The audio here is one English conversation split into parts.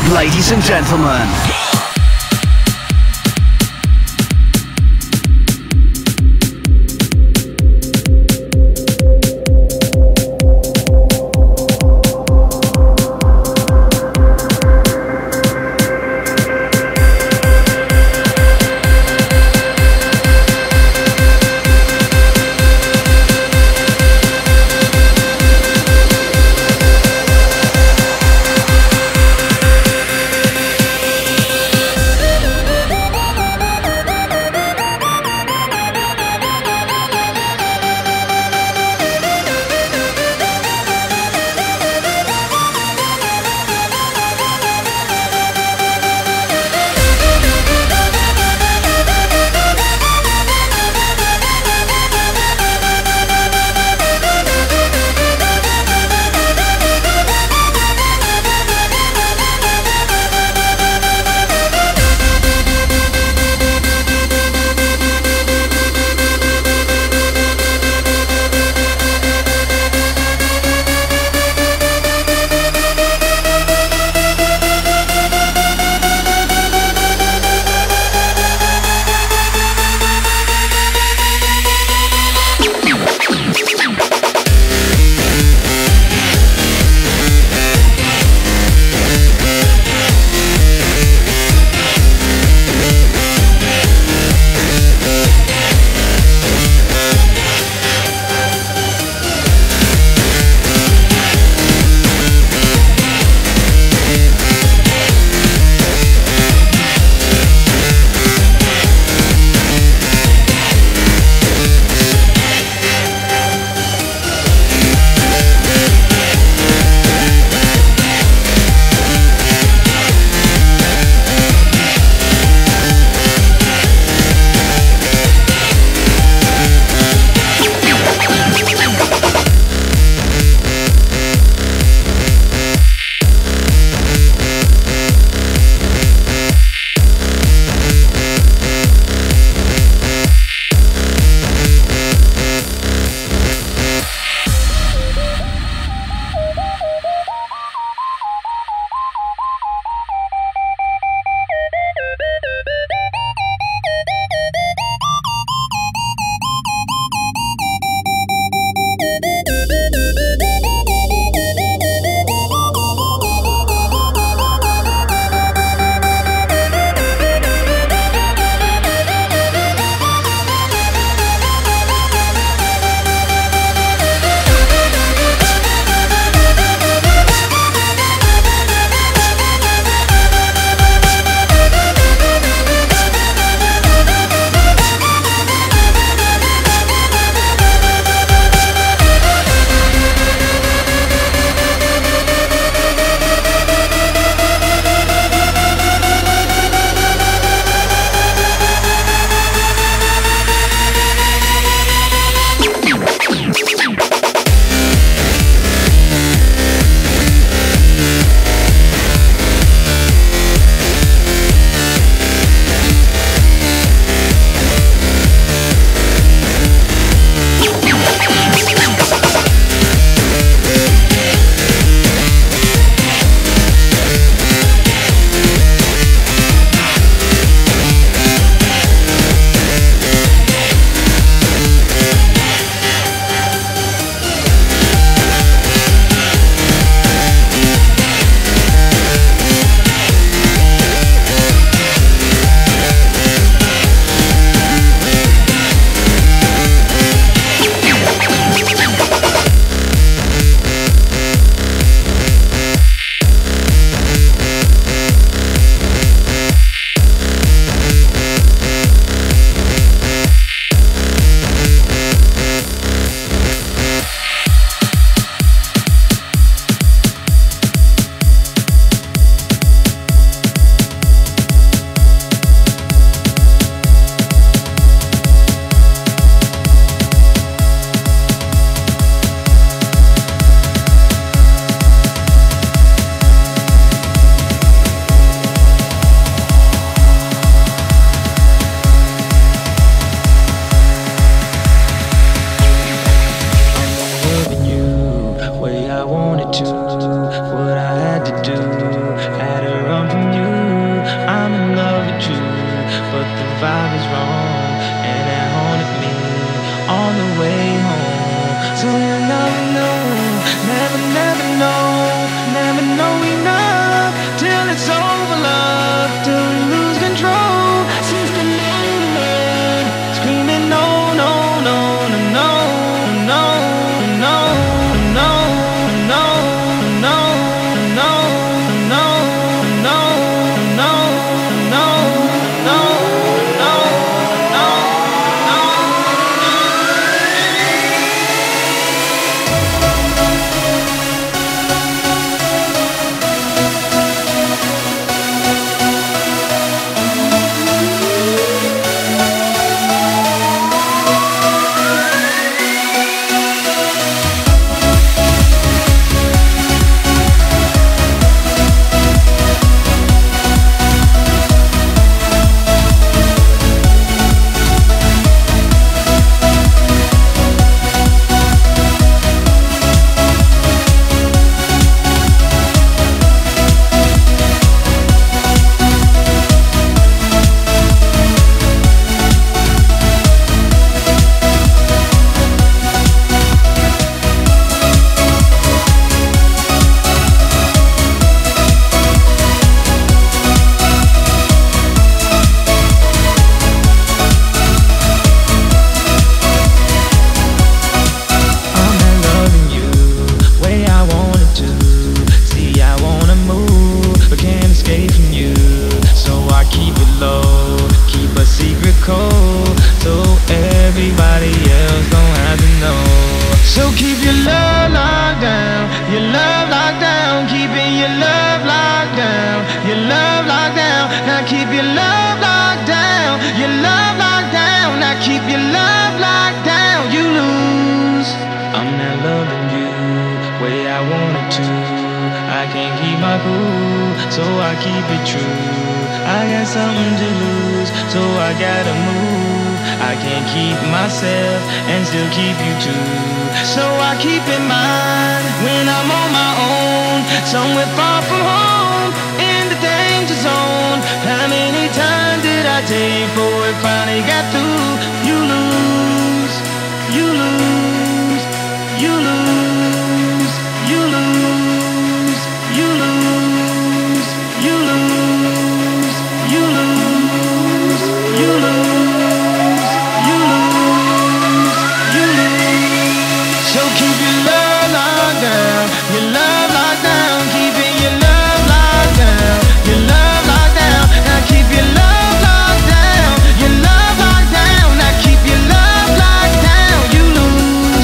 Ladies and gentlemen, on the way home. So you never know, never know enough till it's over, love, till we lose control. Since the night, screaming no, no, no, no, no, no, no, no, no, no, no, no, no, no, no, no, no. So keep your love locked down, your love locked down, keeping your love locked down, your love locked down. Now keep your love locked down, your love locked down. Now keep your love locked down. You lose. I'm not loving you way I wanted to. I can't keep my cool, so I keep it true. I got something to lose, so I gotta move. I can't keep myself and still keep you too. So I keep in mind when I'm on my own, somewhere far from home, in the danger zone. How many times did I take before it finally got through? You lose, you lose, you lose, you lose, you lose, you lose, you lose, you lose. So keep your love locked down, your love locked down, keeping your love locked down, your love locked down. Now keep your love locked down, your love locked down. Now keep your love locked down. You lose.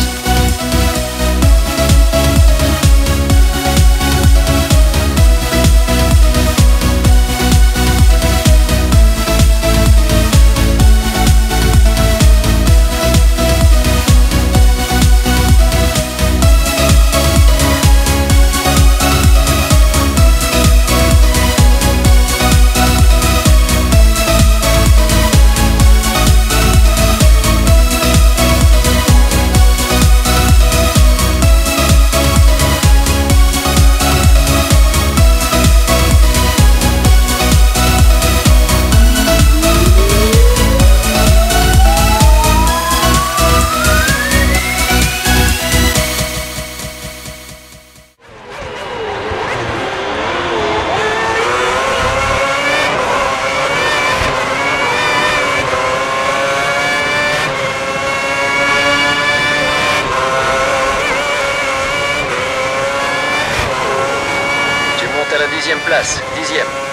À la 10e place, 10e.